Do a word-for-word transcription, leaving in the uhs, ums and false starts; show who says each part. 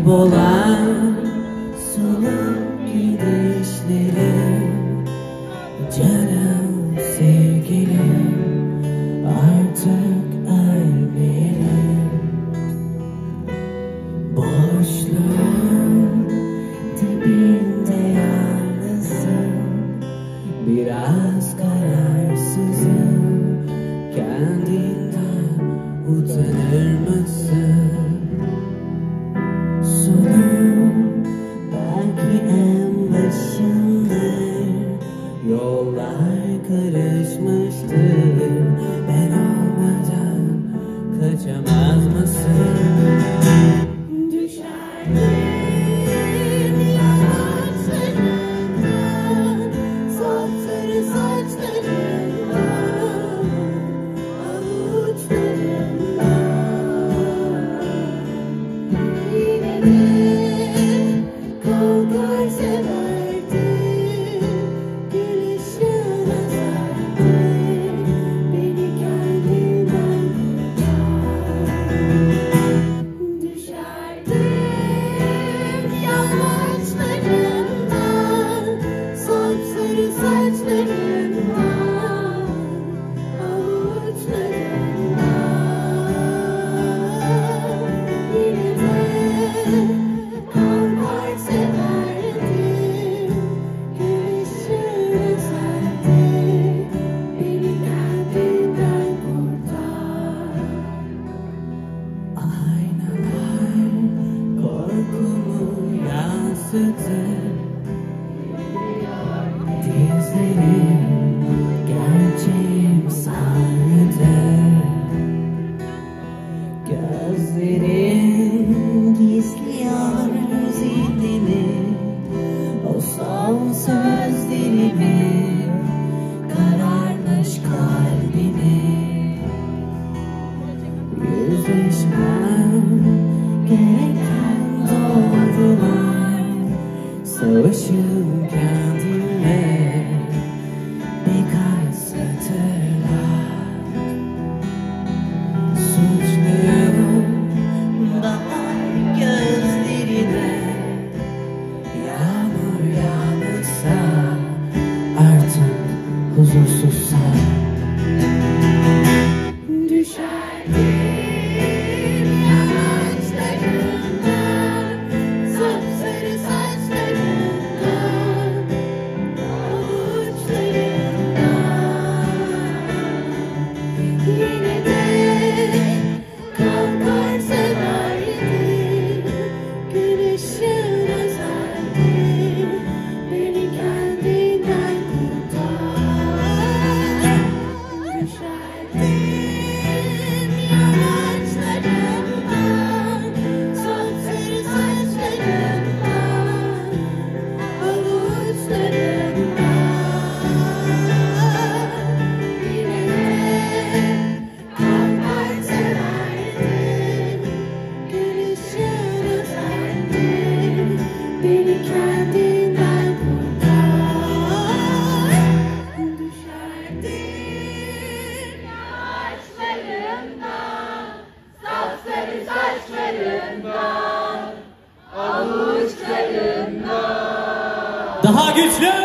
Speaker 1: kaybolan soluk gidişlerim, canım sevgilim, artık ölmeyelim. Boşluğun dibinde yalnızım, biraz kararsızım. Kendinden utanır mısın? Sonum belki en başındır, yollar karışmıştır. Ben olmadan kaçamaz mısın? Düşerdim yamaçlarından, sapsarı saçlarından, avuçlarından. Yine de kalkar severdim, gülüşün azardı beni kendinden kurtar. Düşerdim yamaçlarından, sapsarı saçlarından, avuçlarından. Yine de kalkar severdim, gülüşün azardı beni kendinden kurtar. Aynalar korkumu yansıtır, dizlerim gerçeğim sanrıdır. Gözlerin gizliyor zihnimi, o son sözlerimi, kararmış kalbimi. Yüzleşmem gereken doğrular, savaşım kendimle birkaç satırlar. Suçluyum bahar gözlerine, yağmur yağmışsa, artık huzursuzsam. Düşerdim yamaçlarından, sapsarı saçlarından, avuçlarından. Yine de kalkar severdim, gülüşün azardı beni kendinden kurtar. Düşerdim yamaçlarından, sapsarı saçlarından, avuçlarından. Yine de kalkar severdim, gülüşün azardı beni kendinden kurtar. Düşerdim yamaçlarından, sapsarı saçlarından, avuçlarından.
Speaker 2: Daha güçlü!